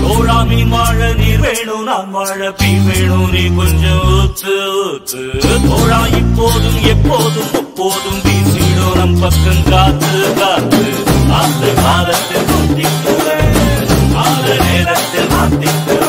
தோழா மீன் வாழ நீர் வேணும் நான் வாழ பீ வேணும் நீ கொஞ்சம் ஊத்து ஊத்து தோழா இப்போதும் எப்போதும் எப்போதும் வீசிடும் நம் பக்கம் காத்து காத்து காத்து காலத்தில் மாத்திக்குவேன் கால நேரத்தில் மாத்திக்குவேன்